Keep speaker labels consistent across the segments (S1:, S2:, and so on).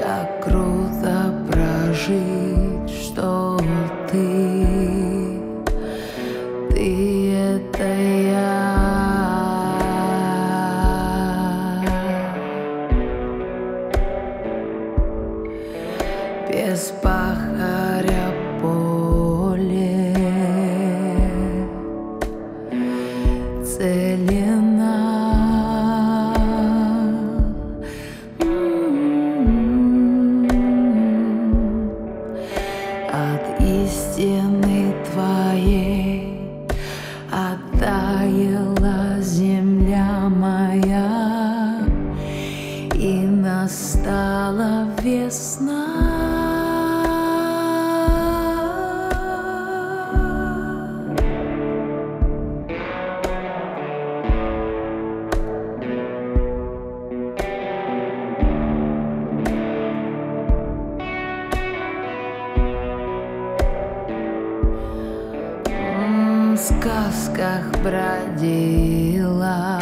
S1: Так круто прожить, что ты это я. Без пахаря поле целина. От истины твоей оттаяла земля моя, и настала весна. В сказках бродила,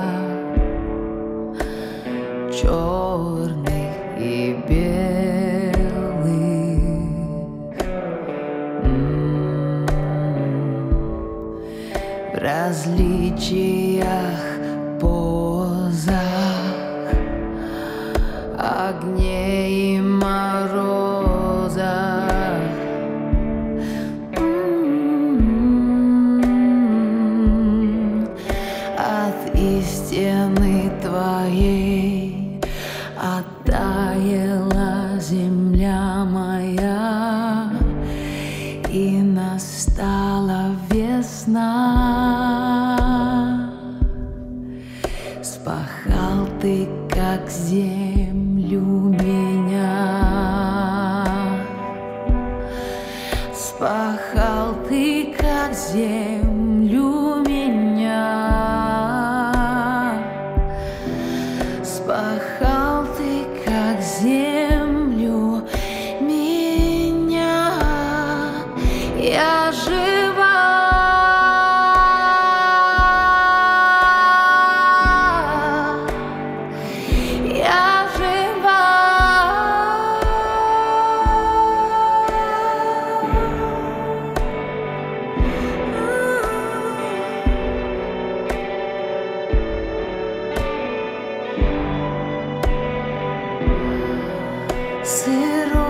S1: черных и белых, в различиях, позах, огне и морозах. От истины твоей оттаяла земля моя, и настала весна. Спахал ты, как землю, меня. Спахал ты, как землю, меня. Спахал ты, как землю, меня. Я жива, я жива. Сырой